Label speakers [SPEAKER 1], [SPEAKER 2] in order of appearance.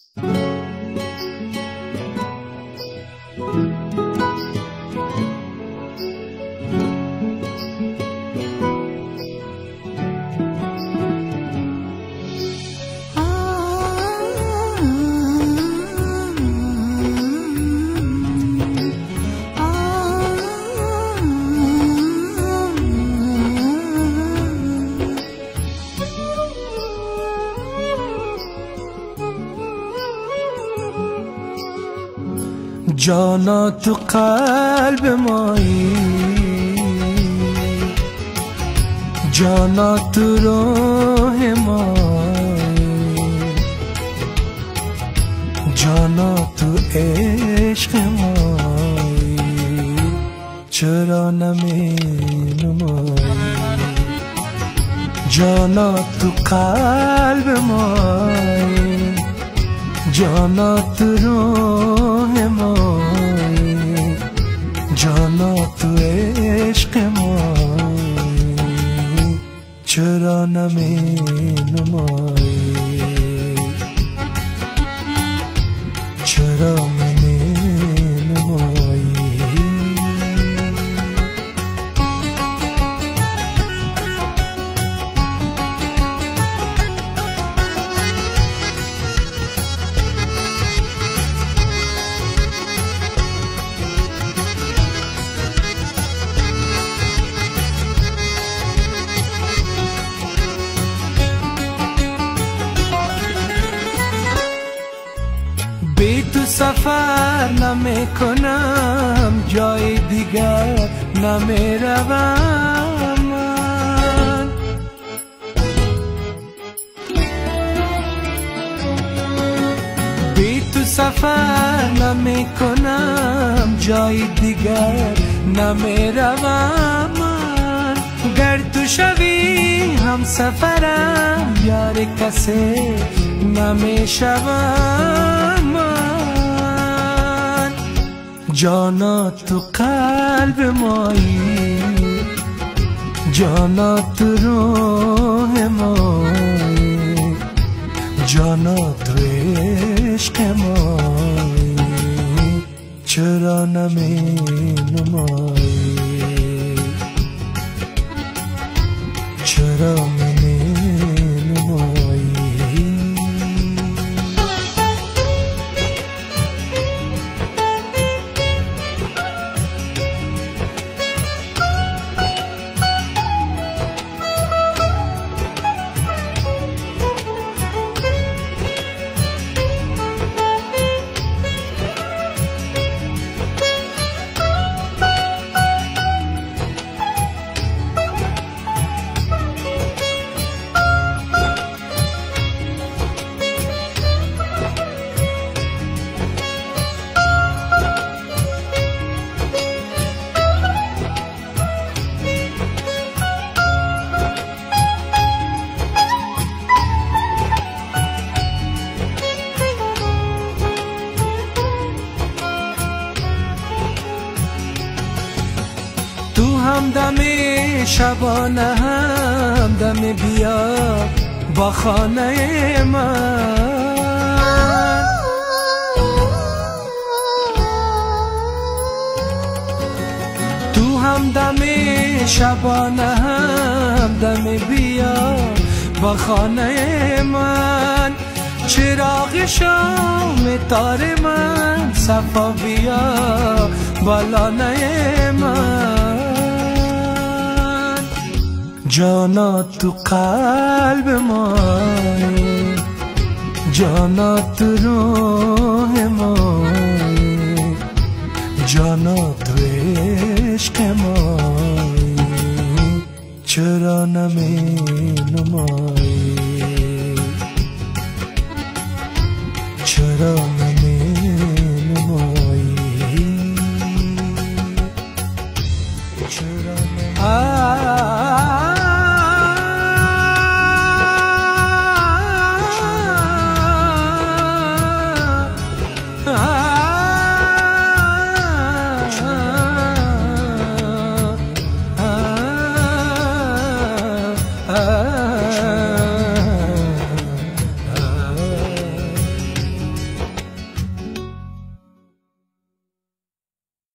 [SPEAKER 1] جانا تو قلب مایی، جانا تو روح مایی، جانا تو عشق مایی، چرا نمی نمایی؟ جانا تو قلب مایی، جانا تو روح مایی، جانا تو عشق مایی، چرا نمی نمایی؟ چرا نمی نمایی؟ بی تو سفر نمی کنم، جای دیگر نمی روم من. بی تو سفر نمی کنم، جای دیگر نمی روم من. گر تو شوی هم سفرم، یار کسی نمی شوم. جانا تو قلب مایی، جانا تو روح مایی، جانا تو عشق مایی، چرا نمی نمایی؟ چرا نمی نمایی؟ همدم شبانه همدم بیا با خانه من. تو همدم شبانه همدم بیا با خانه من. چراغ شام تار من صفا بیا بالانه من. جانا تو قلب مایی، جانا تو روح مایی، جانا تو عشق مایی، چرا نمی نمایی؟ چرا